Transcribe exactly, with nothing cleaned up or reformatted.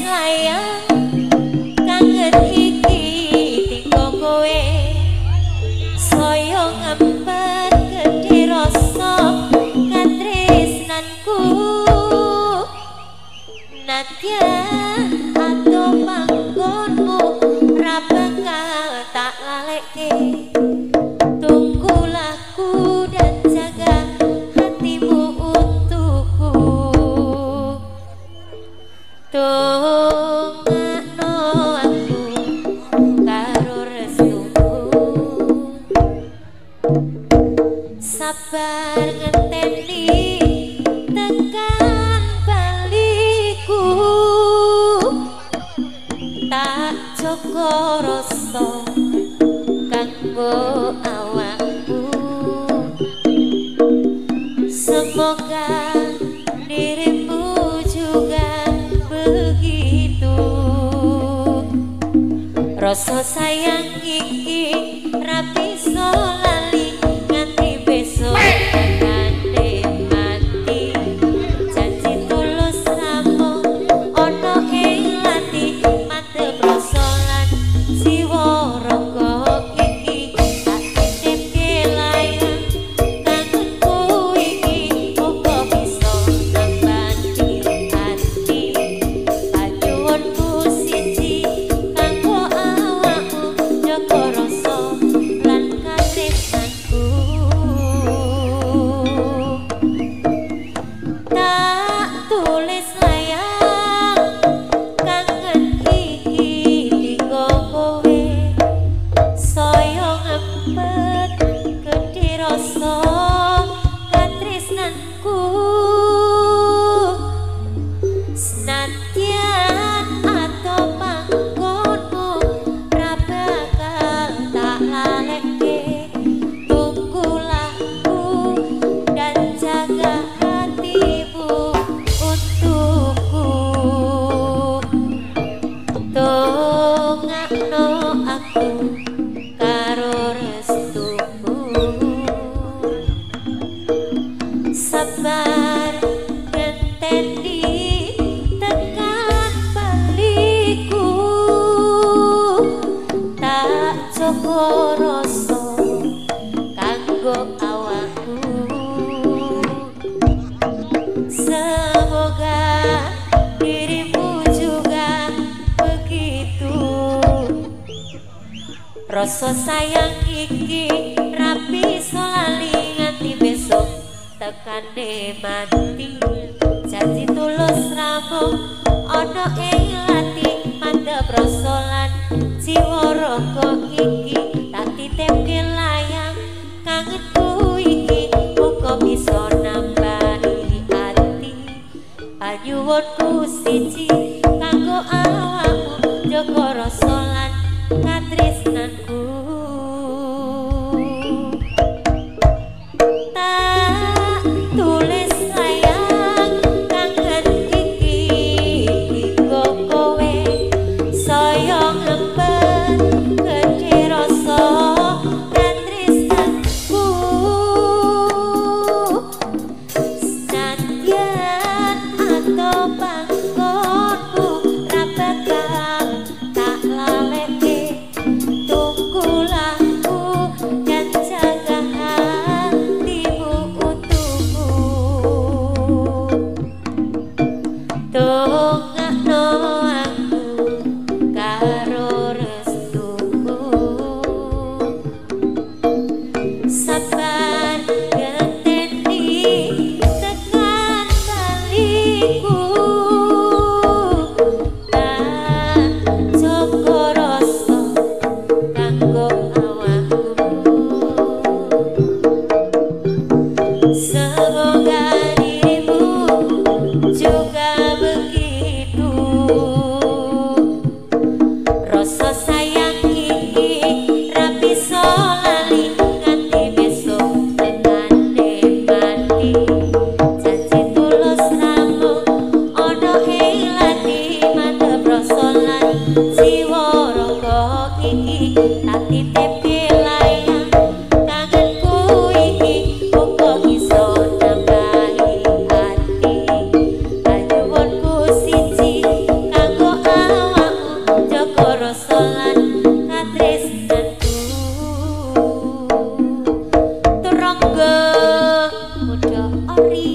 layang kangen iki tiko kowe saya ngempet gedhe rasa katresnanku nadyan atau panggonmu ra bakal tak lalekke tunggu laku dan jaga hatimu untukku tungakno aku karo restuku sabar ngenteni tekan baliku tak joko rasa kanggo awakku semoga dirimu juga begitu rasa sayang iki ra bisa lali nganti besok kandhe mati janji tulus ramung ana ing ati mantep rasa lan jiwa raga iki tak titipke layang kangenku iki muga bisa nambani ati panyuwunku siji kanggo awakmu jaga rasa lan katresnanku tak tulis layang kangen iki dinggo kowe saya ngempet gedhe rasa katresnanku senadyan atau panggonmu ra bakal tak lalekke tunggu laku dan jaga hatimu untukku tungakno aku karo restuku sabar ngenteni tekan baliku tak joko rasa kanggo awakku semoga dirimu juga begitu rasa sayang iki ra bisa lali nganti besok tekane mati janji tulus ramung ana ing ati mantep rasa lan jiwa raga iki tak titipke layang kangenku iki muga bisa nambani ati panyuwunku siji kanggo awakmu jaga rasa lan katresnanku tak tulis layang kangen iki dinggo kowe saya ngempet gedhe rasa katresnanku senadyan atau panggonmu ra bakal tak lalekke tunggu laku dan jaga hatimu untukku tungakno aku karo restuku sabar ngenteni tekan baliku tak joko rasa kanggo awakku semoga dirimu juga begitu rasa sayang iki ra bisa lali nganti besok tekane mati janji tulus ramung ana ing ati mantep rasa lan jiwa raga iki tak titipke layang kangenku iki muga bisa nambani ati panyuwunku siji kanggo ori